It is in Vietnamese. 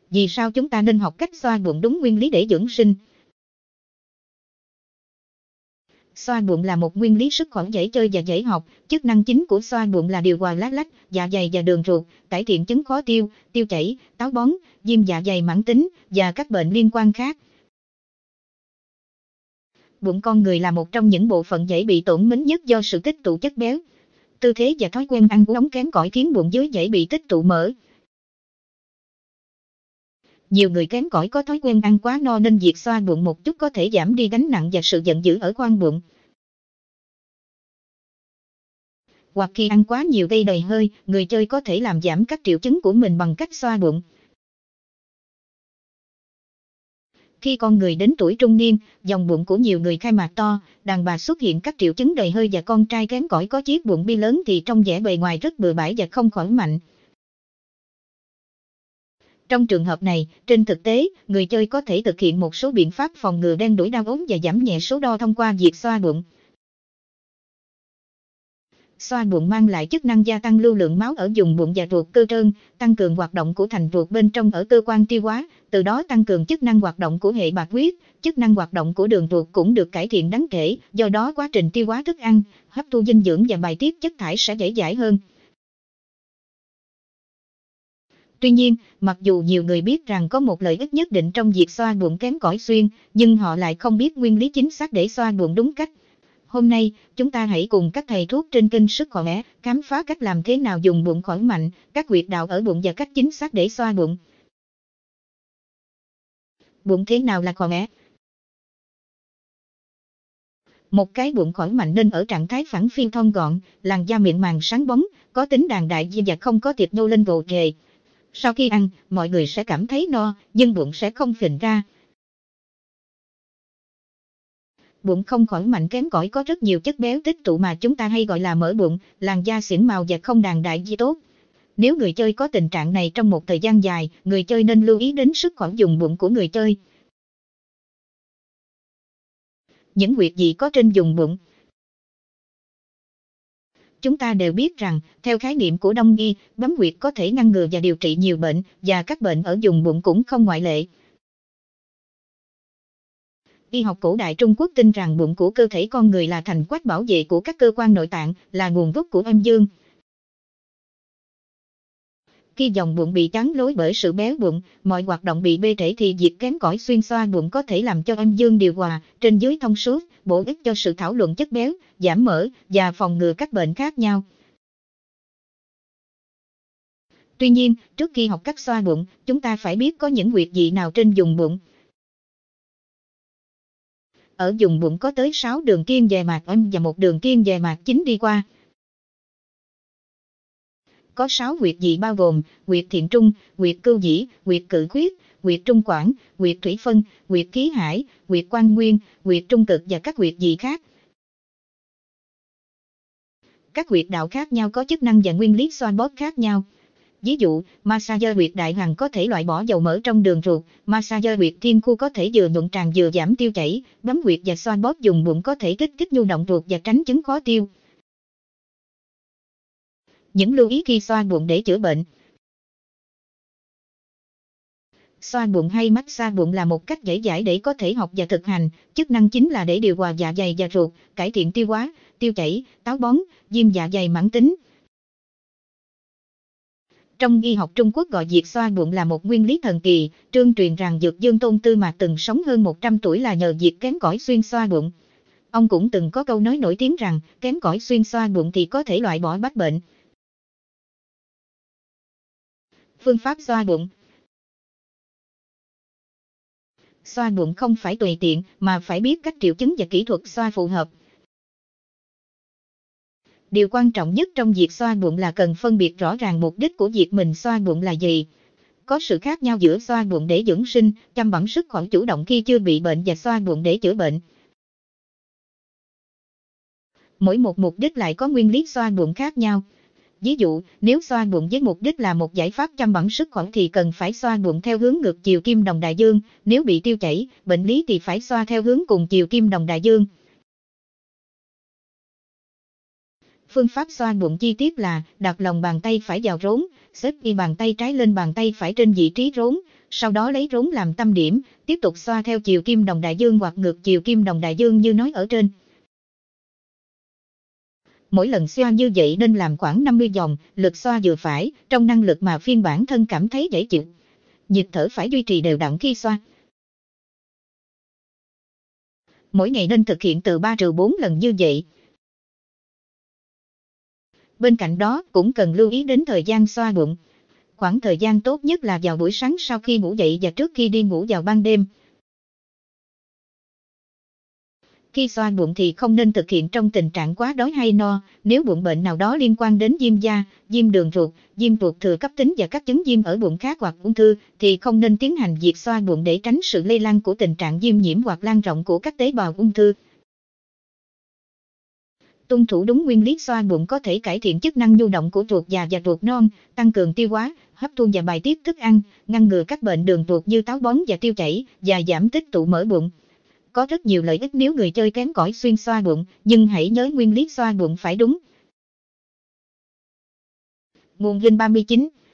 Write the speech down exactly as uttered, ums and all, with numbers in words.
Vì sao chúng ta nên học cách xoa bụng đúng nguyên lý để dưỡng sinh? Xoa bụng là một nguyên lý rất khoản dễ chơi và dễ học. Chức năng chính của xoa bụng là điều hòa lá lách, dạ dày và đường ruột, cải thiện chứng khó tiêu, tiêu chảy, táo bón, viêm dạ dày mãn tính và các bệnh liên quan khác. Bụng con người là một trong những bộ phận dễ bị tổn mến nhất do sự tích tụ chất béo. Tư thế và thói quen ăn uống kém cỏi khiến bụng dưới dễ bị tích tụ mỡ. Nhiều người kém cỏi có thói quen ăn quá no nên việc xoa bụng một chút có thể giảm đi gánh nặng và sự giận dữ ở khoang bụng. Hoặc khi ăn quá nhiều gây đầy hơi, người chơi có thể làm giảm các triệu chứng của mình bằng cách xoa bụng. Khi con người đến tuổi trung niên, vòng bụng của nhiều người khai mạc to, đàn bà xuất hiện các triệu chứng đầy hơi và con trai kém cỏi có chiếc bụng bi lớn thì trông vẻ bề ngoài rất bừa bãi và không khỏe mạnh. Trong trường hợp này, trên thực tế, người chơi có thể thực hiện một số biện pháp phòng ngừa đen đủi đau ốm và giảm nhẹ số đo thông qua việc xoa bụng. Xoa bụng mang lại chức năng gia tăng lưu lượng máu ở vùng bụng và ruột cơ trơn, tăng cường hoạt động của thành ruột bên trong ở cơ quan tiêu hóa, từ đó tăng cường chức năng hoạt động của hệ bạch huyết, chức năng hoạt động của đường ruột cũng được cải thiện đáng kể, do đó quá trình tiêu hóa thức ăn, hấp thu dinh dưỡng và bài tiết chất thải sẽ dễ dãi hơn. Tuy nhiên, mặc dù nhiều người biết rằng có một lợi ích nhất định trong việc xoa bụng kém cỏi xuyên, nhưng họ lại không biết nguyên lý chính xác để xoa bụng đúng cách. Hôm nay, chúng ta hãy cùng các thầy thuốc trên kênh Sức Khỏe khám phá cách làm thế nào dùng bụng khỏe mạnh, các huyệt đạo ở bụng và cách chính xác để xoa bụng. Bụng thế nào là khỏe? Một cái bụng khỏe mạnh nên ở trạng thái phẳng phiu thon gọn, làn da mịn màng sáng bóng, có tính đàn đại và không có thịt nhô lên gồ ghề. Sau khi ăn, mọi người sẽ cảm thấy no, nhưng bụng sẽ không phình ra. Bụng không khỏe mạnh kém cỏi có rất nhiều chất béo tích tụ mà chúng ta hay gọi là mỡ bụng, làn da xỉn màu và không đàn đại gì tốt. Nếu người chơi có tình trạng này trong một thời gian dài, người chơi nên lưu ý đến sức khỏe vùng bụng của người chơi. Những huyệt vị có trên vùng bụng. Chúng ta đều biết rằng, theo khái niệm của Đông y, bấm huyệt có thể ngăn ngừa và điều trị nhiều bệnh, và các bệnh ở vùng bụng cũng không ngoại lệ. Y học cổ đại Trung Quốc tin rằng bụng của cơ thể con người là thành quách bảo vệ của các cơ quan nội tạng, là nguồn gốc của âm dương. Khi dòng bụng bị chắn lối bởi sự béo bụng, mọi hoạt động bị bê trễ thì việc kém cỏi xuyên xoa bụng có thể làm cho âm dương điều hòa, trên dưới thông suốt, bổ ích cho sự thảo luận chất béo, giảm mỡ và phòng ngừa các bệnh khác nhau. Tuy nhiên, trước khi học cách xoa bụng, chúng ta phải biết có những huyệt vị nào trên vùng bụng. Ở vùng bụng có tới sáu đường kiêng dè mạc âm và một đường kiêng dè mạc chính đi qua. Có sáu huyệt vị bao gồm huyệt thiện trung, huyệt cưu dĩ, huyệt cự khuyết, huyệt trung quản, huyệt thủy phân, huyệt khí hải, huyệt quan nguyên, huyệt trung cực và các huyệt vị khác. Các huyệt đạo khác nhau có chức năng và nguyên lý xoa bóp khác nhau. Ví dụ, massage huyệt đại hằng có thể loại bỏ dầu mỡ trong đường ruột, massage huyệt thiên khu có thể vừa nhuận tràng vừa giảm tiêu chảy, bấm huyệt và xoa bóp vùng bụng có thể kích thích nhu động ruột và tránh chứng khó tiêu. Những lưu ý khi xoa bụng để chữa bệnh. Xoa bụng hay massage bụng là một cách dễ dãi để có thể học và thực hành, chức năng chính là để điều hòa dạ dày và ruột, cải thiện tiêu hóa, tiêu chảy, táo bón, viêm dạ dày mãn tính. Trong y học Trung Quốc gọi việc xoa bụng là một nguyên lý thần kỳ, trương truyền rằng Dược Dương Tôn Tư Mạc từng sống hơn một trăm tuổi là nhờ việc kém cỏi xuyên xoa bụng. Ông cũng từng có câu nói nổi tiếng rằng, kém cỏi xuyên xoa bụng thì có thể loại bỏ bách bệnh. Phương pháp xoa bụng. Xoa bụng không phải tùy tiện, mà phải biết các triệu chứng và kỹ thuật xoa phù hợp. Điều quan trọng nhất trong việc xoa bụng là cần phân biệt rõ ràng mục đích của việc mình xoa bụng là gì. Có sự khác nhau giữa xoa bụng để dưỡng sinh, chăm bẵm sức khỏe chủ động khi chưa bị bệnh và xoa bụng để chữa bệnh. Mỗi một mục đích lại có nguyên lý xoa bụng khác nhau. Ví dụ, nếu xoa bụng với mục đích là một giải pháp chăm bẵm sức khỏe thì cần phải xoa bụng theo hướng ngược chiều kim đồng đại dương, nếu bị tiêu chảy, bệnh lý thì phải xoa theo hướng cùng chiều kim đồng đại dương. Phương pháp xoa bụng chi tiết là đặt lòng bàn tay phải vào rốn, xếp y bàn tay trái lên bàn tay phải trên vị trí rốn, sau đó lấy rốn làm tâm điểm, tiếp tục xoa theo chiều kim đồng đại dương hoặc ngược chiều kim đồng đại dương như nói ở trên. Mỗi lần xoa như vậy nên làm khoảng năm mươi vòng, lực xoa vừa phải, trong năng lực mà phiên bản thân cảm thấy dễ chịu. Nhịp thở phải duy trì đều đặn khi xoa. Mỗi ngày nên thực hiện từ ba đến bốn lần như vậy. Bên cạnh đó cũng cần lưu ý đến thời gian xoa bụng. Khoảng thời gian tốt nhất là vào buổi sáng sau khi ngủ dậy và trước khi đi ngủ vào ban đêm. Khi xoa bụng thì không nên thực hiện trong tình trạng quá đói hay no, nếu bụng bệnh nào đó liên quan đến viêm da, viêm đường ruột, viêm ruột thừa cấp tính và các chứng viêm ở bụng khác hoặc ung thư, thì không nên tiến hành việc xoa bụng để tránh sự lây lan của tình trạng viêm nhiễm hoặc lan rộng của các tế bào ung thư. Tuân thủ đúng nguyên lý xoa bụng có thể cải thiện chức năng nhu động của ruột già và ruột non, tăng cường tiêu hóa, hấp thu và bài tiết thức ăn, ngăn ngừa các bệnh đường ruột như táo bón và tiêu chảy, và giảm tích tụ mỡ bụng. Có rất nhiều lợi ích nếu người chơi kém cỏi xuyên xoa bụng, nhưng hãy nhớ nguyên lý xoa bụng phải đúng. Nguồn Ginh ba mươi chín